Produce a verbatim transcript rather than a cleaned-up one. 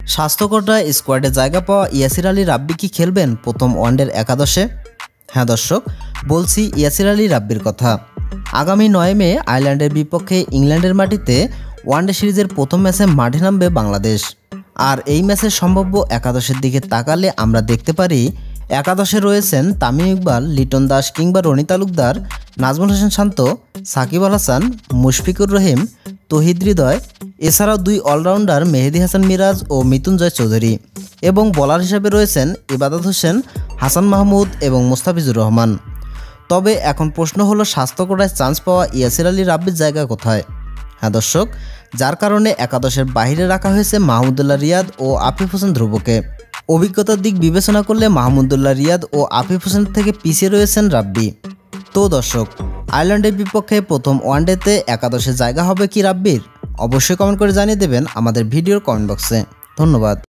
স্বাস্থ্যকররা স্কোয়াডে জায়গা পাওয়া ইয়াসির আলী রাব্বি কি খেলবেন প্রথম ওয়ানডের একাদশে? হ্যাঁ দর্শক, বলছি ইয়াসির আলী রাব্বির কথা। আগামী নয় মে আয়ারল্যান্ডের বিপক্ষে ইংল্যান্ডের মাটিতে ওয়ানডে সিরিজের প্রথম ম্যাচে মাঠে নামবে বাংলাদেশ। আর এই ম্যাচের সম্ভাব্য একাদশের দিকে তাকালে আমরা দেখতে পারি একাদশে রয়েছেন তামিম ইকবাল, লিটন দাস কিংবা রনি তালুকদার, নাজমুল হোসেন শান্ত, সাকিব আল হাসান, মুশফিকুর রহিম, তহিদ হৃদয়, এছাড়াও দুই অলরাউন্ডার মেহেদী হাসান মিরাজ ও মৃত্যুঞ্জয় চৌধুরী এবং বোলার হিসেবে রয়েছেন ইবাদত হোসেন, হাসান মাহমুদ এবং মুস্তাফিজুর রহমান। তবে এখন প্রশ্ন হলো স্বাস্থ্যকরায় চান্স পাওয়া ইয়াসির আলী রাব্বির জায়গা কোথায়? হ্যাঁ দর্শক, যার কারণে একাদশের বাইরে রাখা হয়েছে মাহমুদুল্লাহ রিয়াদ ও আফিফ হোসেন ধ্রুবকে। অভিজ্ঞতার দিক বিবেচনা করলে মাহমুদুল্লাহ রিয়াদ ও আফিফ হোসেন থেকে পিছিয়ে রয়েছেন রাব্বি। তো দর্শক, আয়ারল্যান্ডের বিপক্ষে প্রথম ওয়ানডেতে একাদশে জায়গা হবে কি রাব্বির? অবশ্যই কমেন্ট করে জানিয়ে দেবেন আমাদের ভিডিওর কমেন্ট বক্সে। ধন্যবাদ।